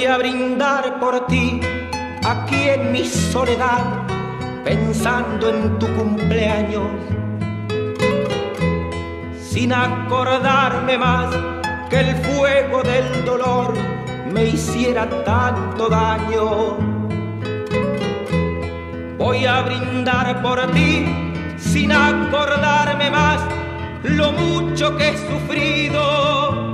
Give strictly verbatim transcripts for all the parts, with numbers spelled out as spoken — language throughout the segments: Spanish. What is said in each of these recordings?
a brindar por ti, aquí en mi soledad, pensando en tu cumpleaños, sin acordarme más que el fuego del dolor me hiciera tanto daño. Voy a brindar por ti, sin acordarme más lo mucho que he sufrido.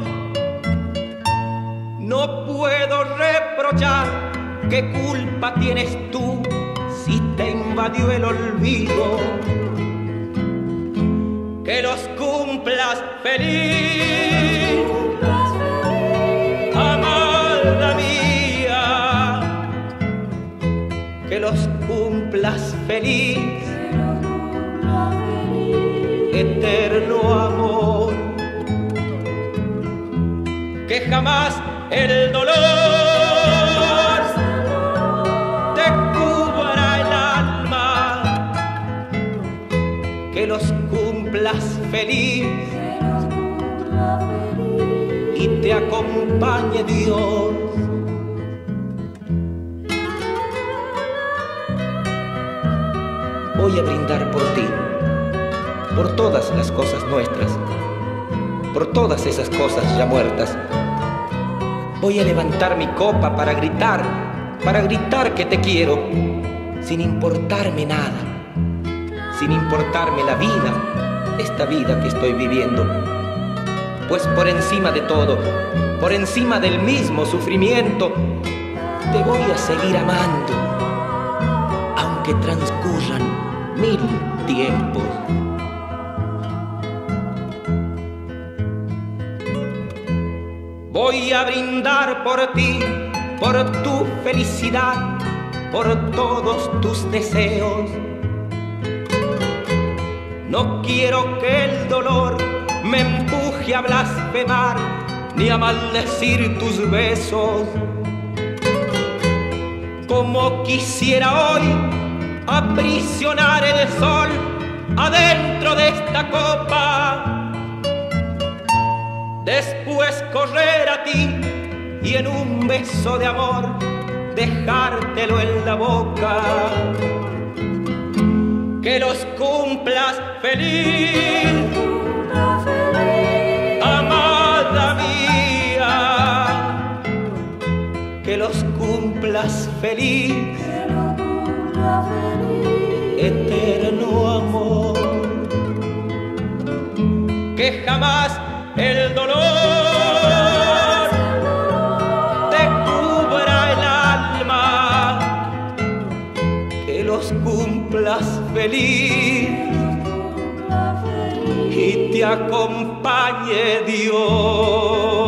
No puedo reprochar, ¿qué culpa tienes tú si te invadió el olvido? Que los cumplas feliz, amada mía, que los cumplas feliz, eterno amor, que jamás el dolor te cubra el alma, que los cumplas feliz y te acompañe Dios. Voy a brindar por ti, por todas las cosas nuestras, por todas esas cosas ya muertas. Voy a levantar mi copa para gritar, para gritar que te quiero, sin importarme nada, sin importarme la vida, esta vida que estoy viviendo. Pues por encima de todo, por encima del mismo sufrimiento, te voy a seguir amando, aunque transcurran mil tiempos. Voy a brindar por ti, por tu felicidad, por todos tus deseos. No quiero que el dolor me empuje a blasfemar ni a maldecir tus besos. Como quisiera hoy aprisionar el sol adentro de esta copa, después correr a ti y en un beso de amor dejártelo en la boca. Que los cumplas feliz, amada mía, que los cumplas feliz, eterno amor, que jamás el dolor te cubra el alma, que los cumplas feliz y te acompañe Dios.